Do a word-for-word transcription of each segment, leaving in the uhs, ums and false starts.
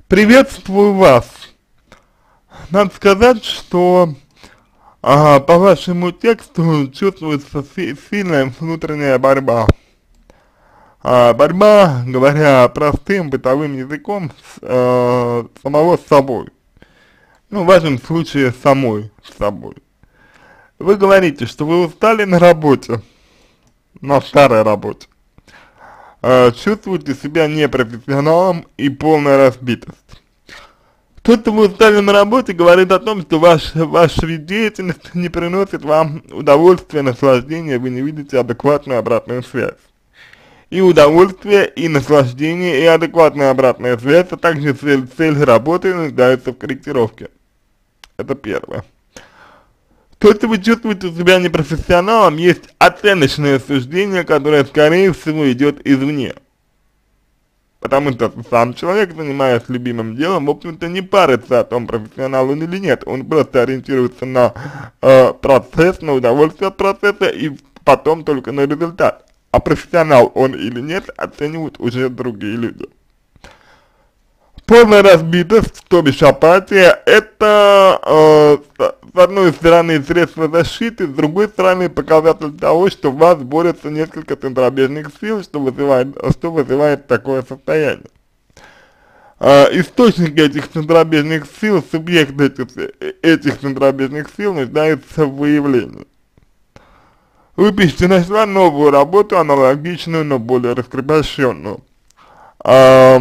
Приветствую вас. Надо сказать, что а, по вашему тексту чувствуется си сильная внутренняя борьба. А, борьба, говоря простым бытовым языком, с, э, самого с собой. Ну, в вашем случае, самой с собой. Вы говорите, что вы устали на работе, на старой работе. Э, чувствуете себя непрофессионалом и полная разбитость. То, что вы устали на работе, говорит о том, что ваш, ваша деятельность не приносит вам удовольствия, наслаждения, вы не видите адекватную обратную связь. И удовольствие, и наслаждение, и адекватная обратная связь, а также цель, цель работы нуждаются в корректировке. Это первое. То, что вы чувствуете себя непрофессионалом, есть оценочное суждение, которое, скорее всего, идет извне. Потому что сам человек, занимаясь любимым делом, в общем-то не парится о том, профессионал он или нет. Он просто ориентируется на э, процесс, на удовольствие от процесса и потом только на результат. А профессионал он или нет, оценивают уже другие люди. Полная разбитость, то бишь апатия, это э, с одной стороны средство защиты, с другой стороны показатель того, что в вас борются несколько центробежных сил, что вызывает, что вызывает такое состояние. Э, источник этих центробежных сил, субъект этих, этих центробежных сил нуждается в выявлении. Вы пишете, нашла новую работу, аналогичную, но более раскрепощенную. Э,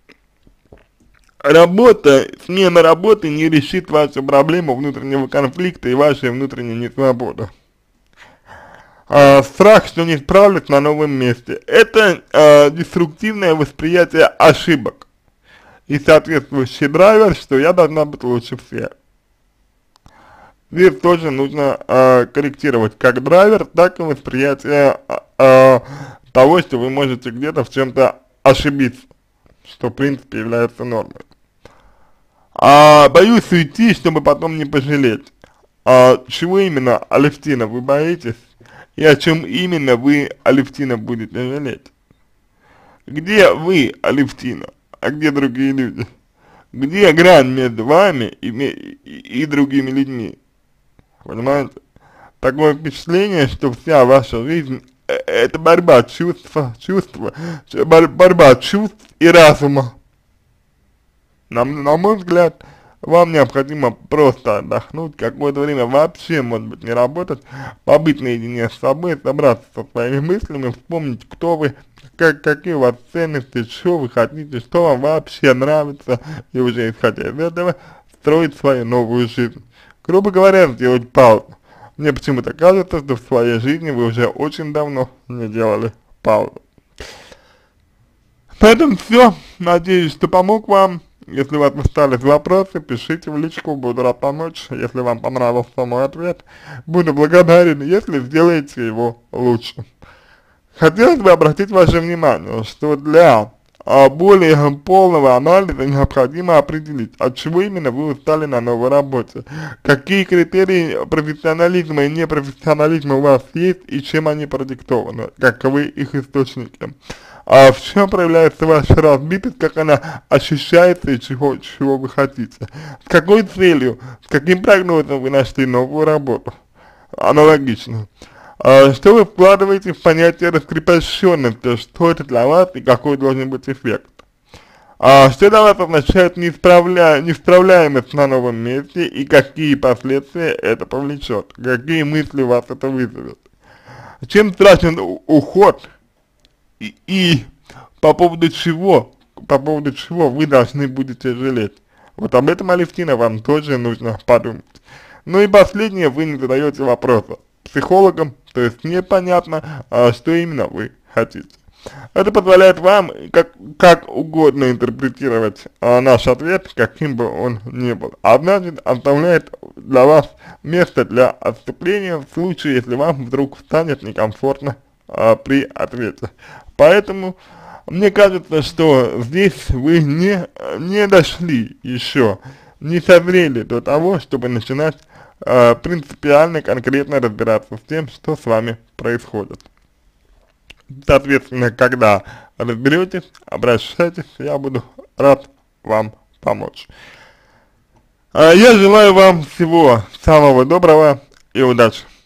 Работа, смена работы не решит вашу проблему внутреннего конфликта и вашей внутренней несвободы. А, страх, что не справлюсь на новом месте, это а, деструктивное восприятие ошибок и соответствующий драйвер, что я должна быть лучше всех. Здесь тоже нужно а, корректировать как драйвер, так и восприятие а, а, того, что вы можете где-то в чем-то ошибиться, что в принципе является нормой. А, боюсь уйти, чтобы потом не пожалеть. А, чего именно, Алевтина, вы боитесь? И о чем именно вы, Алевтина, будете жалеть? Где вы, Алевтина, а где другие люди? Где грань между вами и, и, и другими людьми? Понимаете? Такое впечатление, что вся ваша жизнь – это борьба чувства, чувства, борьба чувств и разума. На, на мой взгляд, вам необходимо просто отдохнуть, какое-то время вообще, может быть, не работать, побыть наедине с собой, собраться со своими мыслями, вспомнить, кто вы, как, какие у вас ценности, что вы хотите, что вам вообще нравится, и уже исходя из этого строить свою новую жизнь. Грубо говоря, сделать паузу. Мне почему-то кажется, что в своей жизни вы уже очень давно не делали паузу. На этом все. Надеюсь, что помог вам. Если у вас остались вопросы, пишите в личку, буду рад помочь. Если вам понравился мой ответ, буду благодарен, если сделаете его лучше. Хотелось бы обратить ваше внимание, что для а, более полного анализа необходимо определить, от чего именно вы устали на новой работе, какие критерии профессионализма и непрофессионализма у вас есть и чем они продиктованы, каковы их источники. А в чем проявляется ваша разбитость, как она ощущается и чего, чего вы хотите. С какой целью, с каким прогнозом вы нашли новую работу, аналогично. А, что вы вкладываете в понятие раскрепощенности, что это для вас и какой должен быть эффект. А, что для вас означает неисправля... неисправляемость на новом месте и какие последствия это повлечет, какие мысли у вас это вызовет. Чем страшен уход и, и по поводу чего, по поводу чего вы должны будете жалеть. Вот об этом, Алевтина, вам тоже нужно подумать. Ну и последнее, вы не задаете вопроса психологам, то есть непонятно, а, что именно вы хотите. Это позволяет вам как, как угодно интерпретировать а, наш ответ, каким бы он ни был. А значит, оставляет для вас место для отступления в случае, если вам вдруг станет некомфортно а, при ответе. Поэтому мне кажется, что здесь вы не, не дошли еще, не созрели до того, чтобы начинать э, принципиально, конкретно разбираться с тем, что с вами происходит. Соответственно, когда разберетесь, обращайтесь, я буду рад вам помочь. А я желаю вам всего самого доброго и удачи.